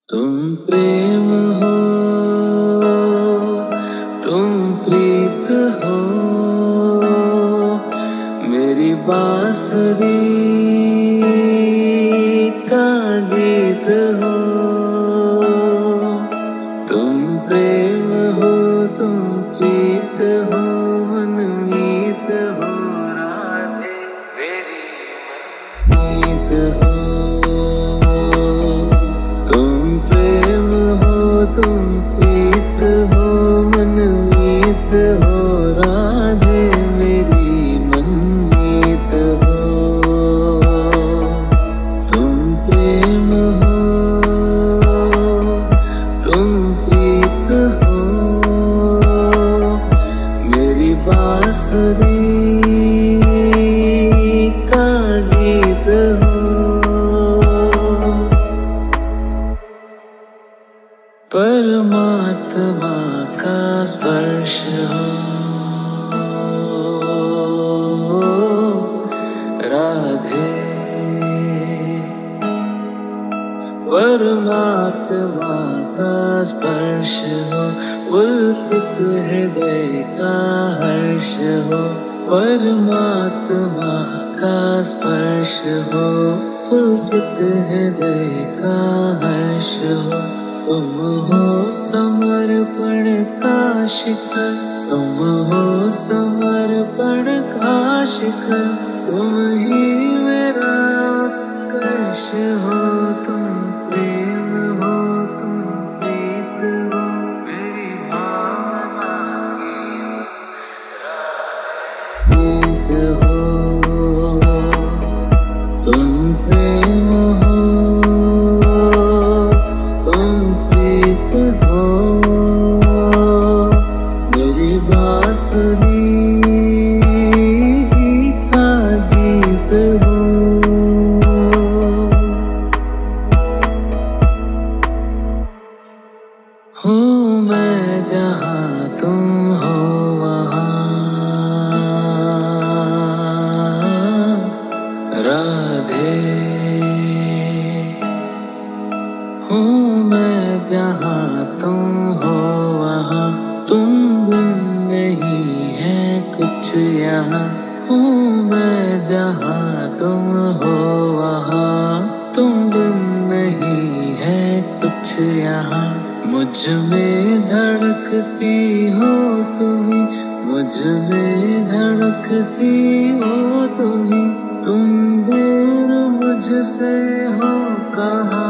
तुम प्रेम हो, तुम प्रीत हो, मेरी बांसुरी का गीत हो। तुम प्रेम हो, तुम प्रीत हो, मनमीत हो, राधे मेरी मनमीत हो। तुम प्रेम हो, तुम प्रीत हो, मनमीत हो, राधे मेरी मनमीत हो। तुम प्रेम हो, तुम प्रीत हो, मेरी बांसुरी का गीत हो। परमात्मा का स्पर्श हो, राधे परमात्मा का स्पर्श हो, पुलकित हृदय का हर्ष हो। परमात्मा का स्पर्श हो, पुलकित हृदय का हर्ष हो। तुम हो समर्पण का शिखर, तुम हो समर्पण का शिखर, तुम ही मेरा उत्कर्ष हो। तुम प्रेम हो, तुम प्रीत हो, मेरी भावना की हो। तुम प्रेम हो, बांसुरी का गीत हो। हूँ मैं जहाँ तुम हो वहाँ, राधे हूँ मैं जहाँ तुम हो वहाँ, तुम नहीं है कुछ यहाँ। हूँ मैं जहाँ तुम हो वहाँ, तुम बिन नहीं है कुछ यहाँ। मुझ में धड़कती हो तुम्ही, मुझ में धड़कती हो तुम्ही, तुम दूर मुझसे हो कहाँ।